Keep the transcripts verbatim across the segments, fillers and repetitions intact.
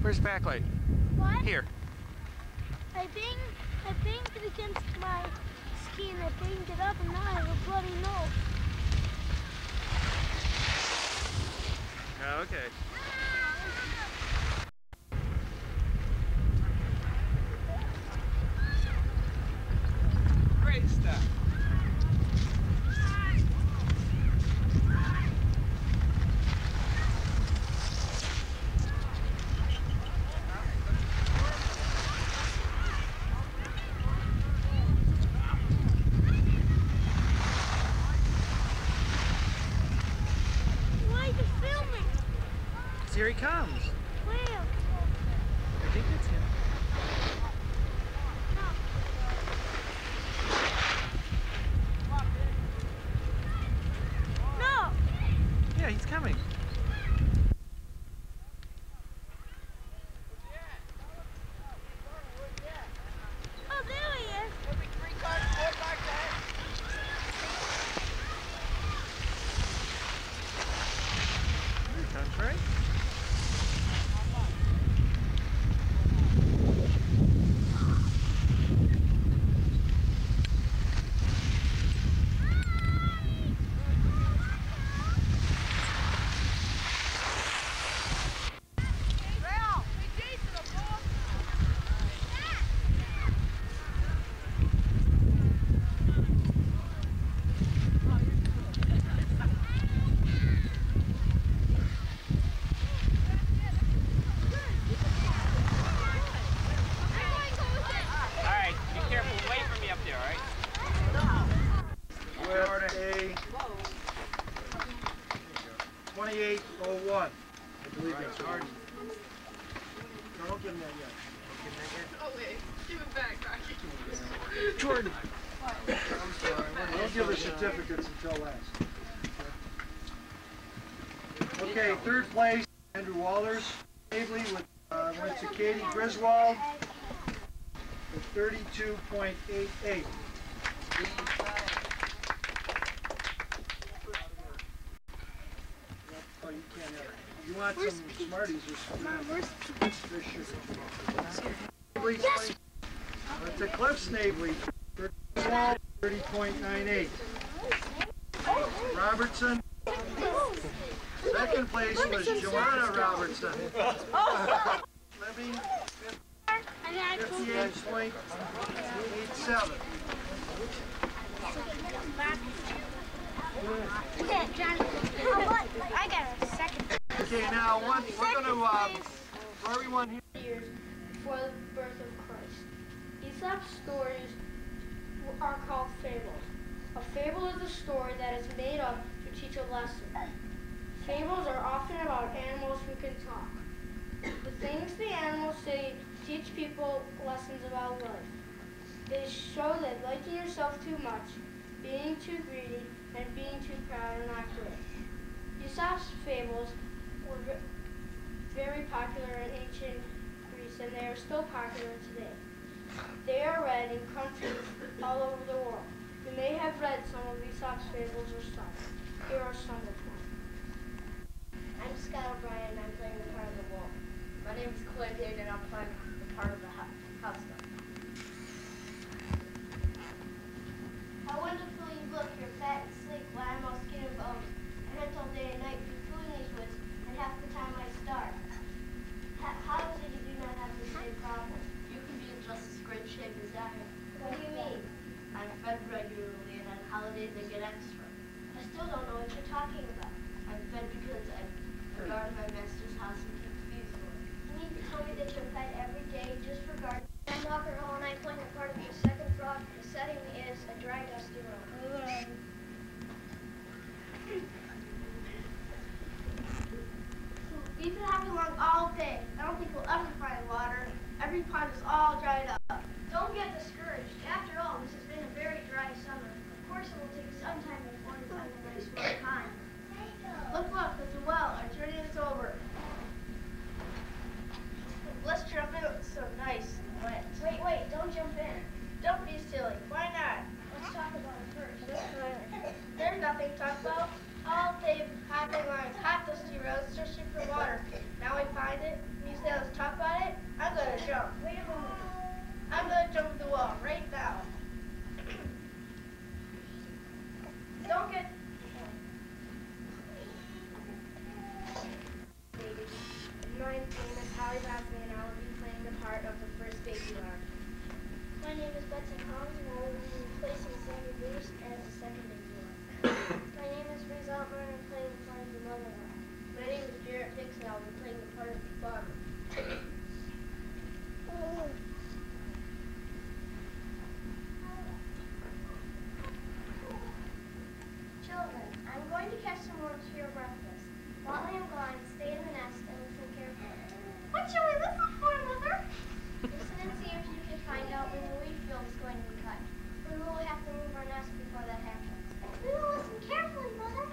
Where's the backlight? What? Here. I banged, I banged it against my ski and I banged it up and now I have a bloody nose. Oh, okay. Great stuff. Here he comes. Where? I think that's him. No. No. Yeah, he's coming. Oh, there he is. Every three cars going like that. Here he comes, right? twenty-eight oh one. I believe that's right. No, don't give him that yet. Don't give him that yet. Oh wait, give it back, Rocky. Jordan. I'm sorry. Don't give the certificates until last. Okay, third place, Andrew Wallers. Snavely with uh, went to Katie Griswold with thirty-two point eight eight. Oh, you can't have it. You want Where's some Pete? Smarties or something? Mom, where's There's sugar. Yes. Went to Cliff Snavely, thirty point nine eight. Robertson. Second place was Joanna Robertson. Libby, fifty-eight point eight seven. I got a second. Okay, now one, we're going to, uh, for everyone here. Years before the birth of Christ. Aesop's stories are called fables. A fable is a story that is made up to teach a lesson. Fables are often about animals who can talk. The things the animals say teach people lessons about life. They show that liking yourself too much, being too greedy, and being too proud are not good. Aesop's fables were very popular in ancient Greece, and they are still popular today. They are read in countries all over the world. You may have read some of Aesop's fables or some. Here are some of them. I'm Scott O'Brien, and I'm playing the part of the wolf. My name is Chloe Payne, and I'm playing the part of the house dog. How wonderful you look. You're fat and sleek, while I'm all skin and bones. I hunt all day and night for food in these woods, and half the time I starve. How, how is it you do not have the same problem? You can be in just as great shape as I am. What do you mean? I'm fed regularly, and on holidays I get extra. I still don't know what you're talking about. I'm fed because I guard my master's house and keep bees for it. You need to tell me that you're fed every day just for gardening. I'm walking all night playing a part of the second frog. The setting is a dry, dusty road. We've been having along all day. I don't think we'll ever find water. Every pond is all dried up. Don't get discouraged. After all, this has been a very dry summer. Of course, it will take some time before we find a nice warm pond. Look, look, there's a well. Our journey is over. Let's jump in. It's so nice and wet. Wait, wait, don't jump in. Don't be silly. Why not? Let's talk about it first. There's nothing to talk about. All paved, hopping lines, hot dusty roads, searching for water. Now we find it, we say let's talk about it, I'm gonna jump. Wait a moment. I'm gonna jump the wall right now. Don't get... My name is Holly Bassman, and I will be playing the part of the first baby lark. My name is Betsy Collins, and I will be replacing Sammy Bruce as the second baby lark. My name is Reese Altman, and I'm playing the part of the mother lark. My name is Jarrett Dixon, I will be playing the part of the farmer. Children, I'm going to catch some worms for your breakfast. While I am gone, stay in the nest and listen carefully. What shall we listen for, Mother? Listen and see if you can find out when the wheat field is going to be cut. We will have to move our nest before that happens. We will listen carefully, Mother.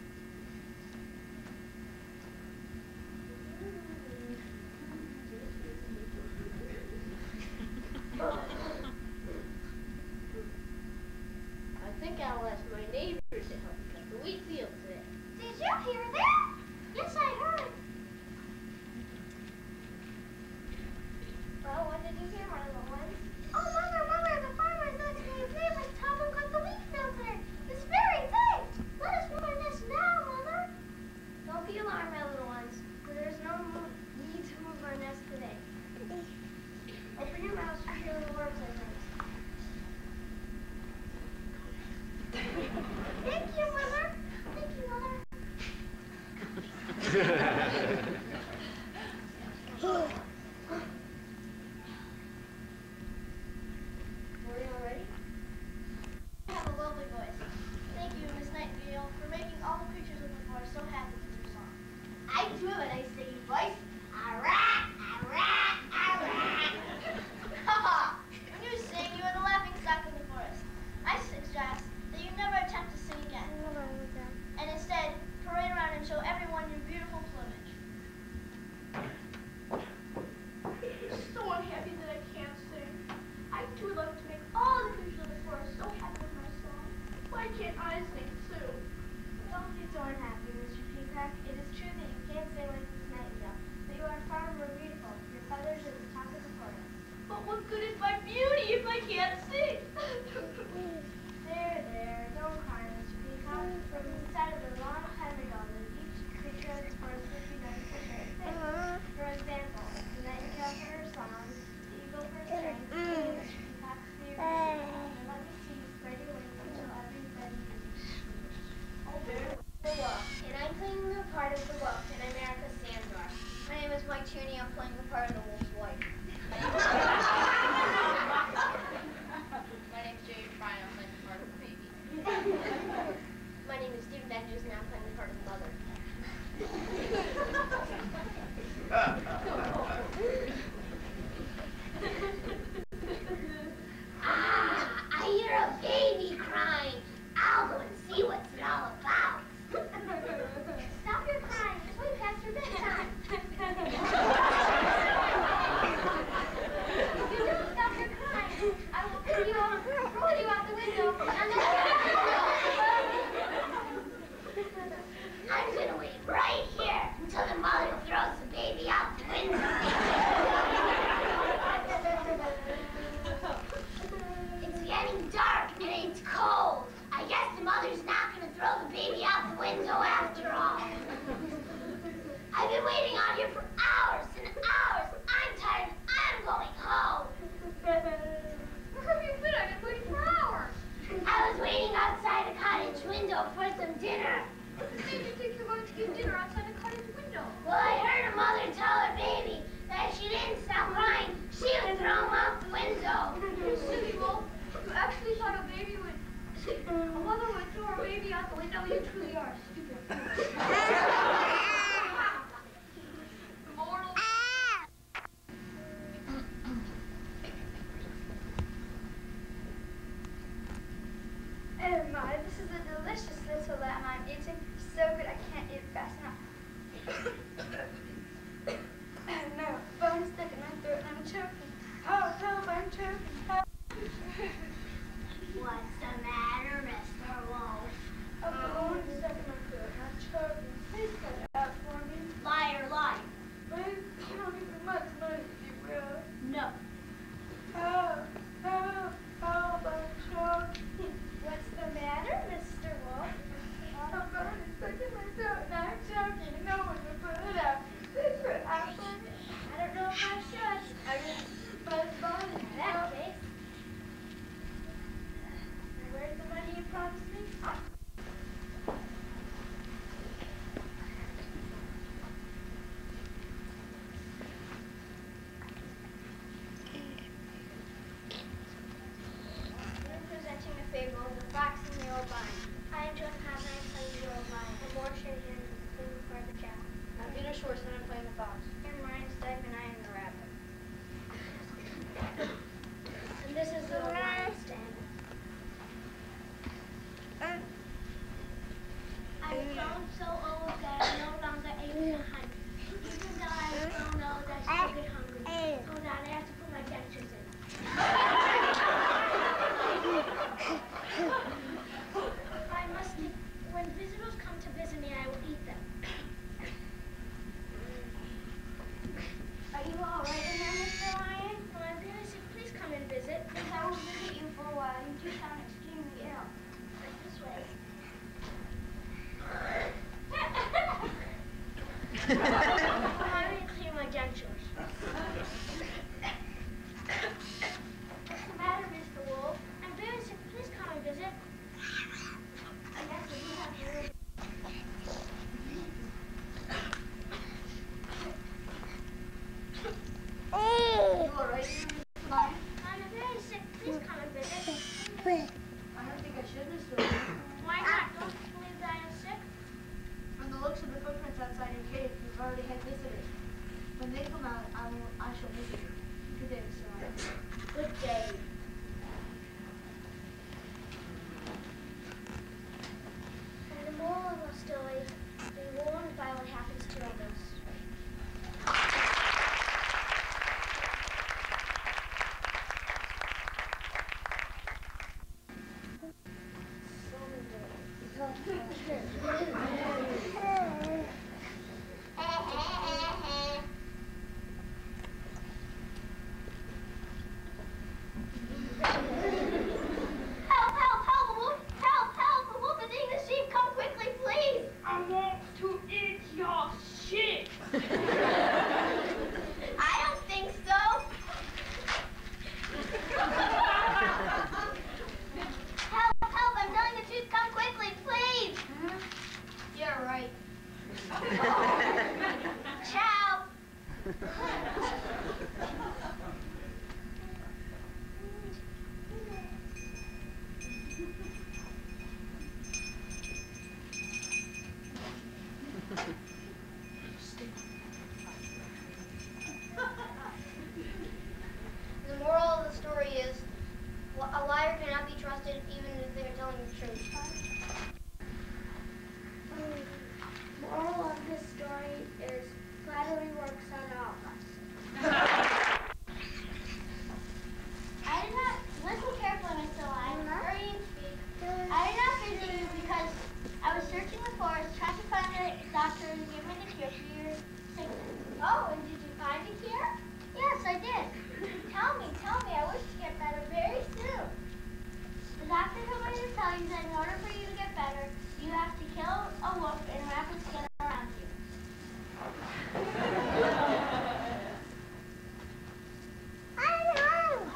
I think I'll ask my neighbors to help me cut the wheat field today. Did you hear that? Yes, I heard. Well, what did you hear, my little ones? Oh, Mother, Mother, the farmer is asking me please to help him cut the wheat field today. It's very tight. Let us move our nest now, Mother. Don't be alarmed, my little ones, for there's no mo- need to move our nest today. Open your mouths to hear the worms I think. Thank you, Mother. Thank you, Mother. Are you all ready? You have a lovely voice. Thank you, Miss Nightingale, for making all the creatures of the forest so happy with your song. I do it, I say, voice. Arrah, arrah, arrah. Haha! When you sing, you are the laughing stock of the forest. I suggest that you never attempt to sing again. And instead, parade around and show everyone your beautiful plumage. So unhappy that I can't sing. I do love to make all the creatures of the forest so happy with my song. Why can't I sing too? Don't be so unhappy, Mister Peacock. It is true that you can't sing like Miss Nightingale, but you are far more beautiful. Your feathers are the top of the forest. But what good is my beauty if I can't sing? There, there, don't cry, Mister Peacock. From inside of a long time ago, that each creature of the forest was united for certain things. For example, the nightingale for her song, the eagle for strength, and Mister Peacock for your beauty. Now let me see you spread your wings until everybody Oh, there. The wolf. And I'm playing the part of the wolf, and I'm Erica Sandor. My name is Mike Tierney. I'm playing the part of the wolf's wife. My name's Jay Bryan, I'm playing the part of the baby. My name is Stephen Andrews, and I'm playing the part of the mother. Ah, I hear a baby crying. I'll go and see what's it all about. Stop your crying. It's way past your bedtime. If you don't stop your crying, I will throw you out, throw you out the window. And then I'm gonna wait right here until the mother throws the baby out the window. It's getting dark and it's cold. I guess the mother's not gonna throw the baby out the window after all. I've been waiting out here for hours and hours. I'm tired. I'm going home. Where have you been? I've been waiting for hours. I was waiting outside a cottage window for some dinner. What made you think you're going to get dinner outside a cottage window? Well, I heard a mother tell her baby that if she didn't stop crying, she would throw him out the window. You silly wolf. You actually thought a baby would... A mother would throw her baby out the window. You truly are stupid. Mortal. horse and I'm playing the fox. I'm Ryan Steg and I am the rabbit. And this is the lion's den. I've grown so old that I'm no longer able to hunt. Even though I've grown old, I still get hungry. Hold on, I have to put my dentures in. I must, when visitors come to visit me, I will eat them. Are you all right in there, Mister Lion? Well, I'm really sick. Please come and visit. Because I will visit you for a while. You do sound extremely ill. Like this way. I need to clean my dentures. What's the matter, Mister Wolf? I'm very sick. Please come and visit. I guess I do have to live. You all right, Mister Lion? I'm very sick. Please come and visit. I don't think I should, Mister Lion. Why not? Don't you believe that I am sick? From the looks of the footprints outside your cave, you've already had visitors. When they come out, I will. I shall visit you. Good day, Mister Lion. Good day. And the moral of the story is be warned by what happens to others. Help, help, help, a wolf! Help, help, a wolf is eating the sheep! Come quickly, please! I want to eat your shit. I don't think so. Help, help, I'm telling the truth. Come quickly, please. Yeah, right. Ciao. The moral of the story is, a liar cannot be trusted even if they are telling the truth. Moral of this story is flattery works on all of us. I did not listen carefully, Mister Lion. Hurry and speak. I did not visit you because I was searching the forest trying to find a doctor to give me the cure for your sickness. Oh, and did you find a cure? Yes, I did. Tell me, tell me. I wish to get better very soon. The doctor told me to tell you that in order for you to get better, you have to kill a wolf and wrap its skin around you. I know.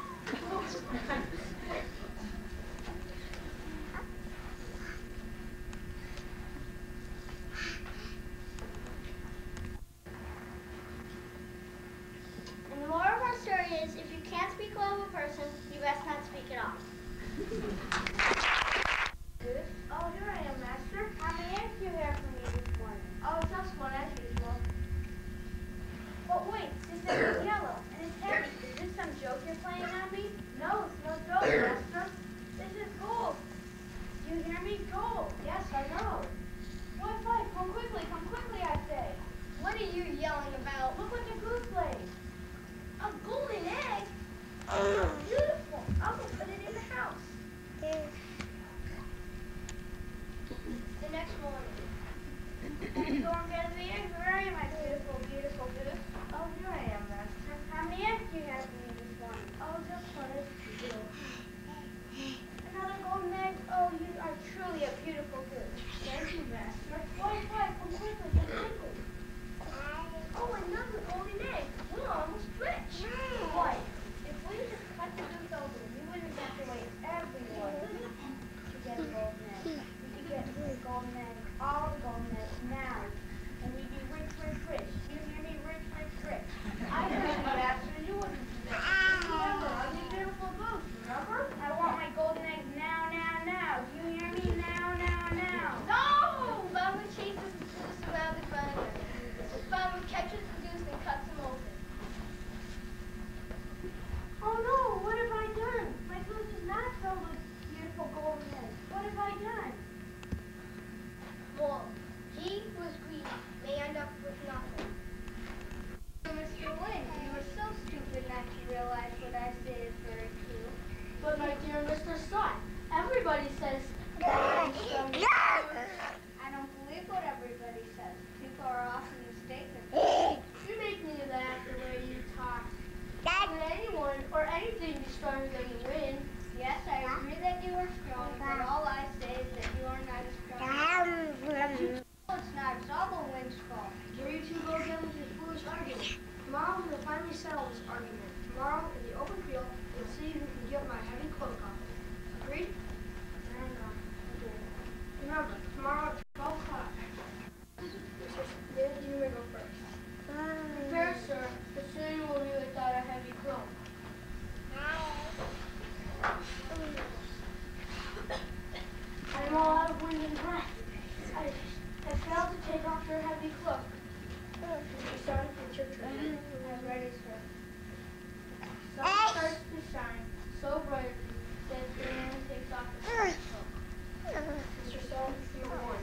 sun, it's your turn. I'm ready, sir. Sun starts to shine so brightly that the man takes off his coat. Mister Salt, you're one.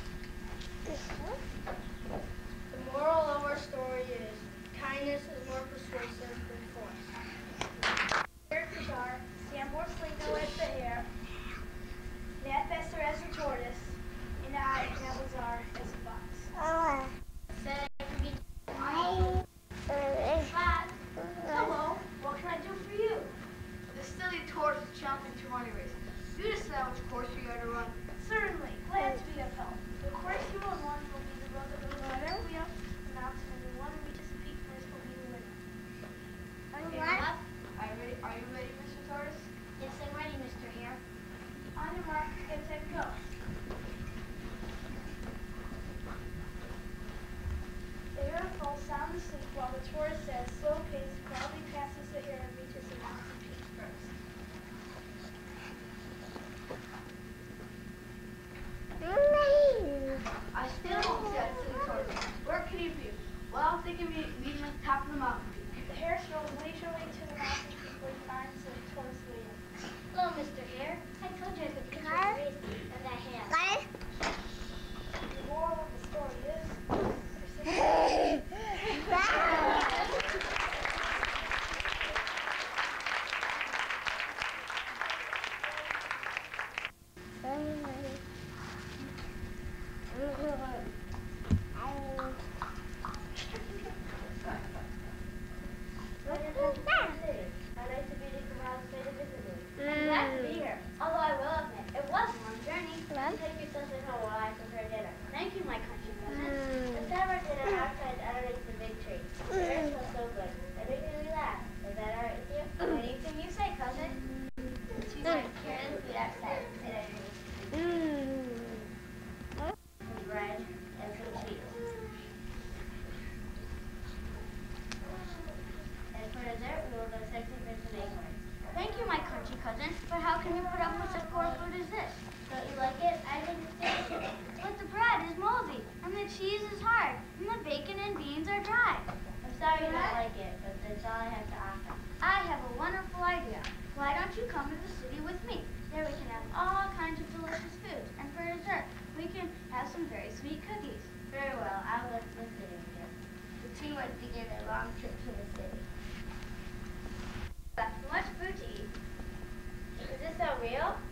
The moral of our story is kindness is more persuasive than force. Characters are Sam more sleeker as the hare, Nat Besser as a tortoise, and I, Nabazar, as a fox. Said I could be. Bob, hello. What can I do for you? The silly tortoise is chomping to run a race. You decide which course you are to run. Certainly. Glad to be of help. The course you will run will be the road that goes directly up the mountain, and the one who reaches the peak first will be the winner. Okay, What? Bob, Are you ready? Are you ready, Mister Tortoise? Yes, I'm ready, Mister Hare. On your mark, get set, go. The hare falls sound asleep while the tortoise says, slow pace, proudly passes the hare and reaches the mountain peak first. I still don't see that silly tortoise. Where can he be? Well, I'm thinking we meet him at the top of the mountain peak. The hare strolls leisurely to the mountain peak where he finds the tortoise waiting. Hello, Mister Hare. I told you I could teach you a race of that hand. The moral of the story is persistence. I'd like to be the Kamala State of visiting. I'm glad to be here. Although I will admit, it was a long journey. Take your something home while I prepare dinner. Thank you, my country cousins. Let's have our dinner outside underneath the big tree. The air smells so good. And we can relax. Is that alright with you? Anything you say, cousin. She's right here in the food outside. And I drink some bread and some cheese. And for dessert, we will go searching for some acorns. Thank you, my country cousin, but how can you put up with such poor food as this? Don't you like it? I think it's delicious. But the bread is moldy, and the cheese is hard, and the bacon and beans are dry. I'm sorry you don't like it, but that's all I have to offer. I have a wonderful idea. Why don't you come to the city with me? There we can have all kinds of delicious foods, and for dessert, we can have some very sweet cookies. Very well, I'll go to the city with you. The two would begin a long trip to the city. That's much food to eat. Is this so real?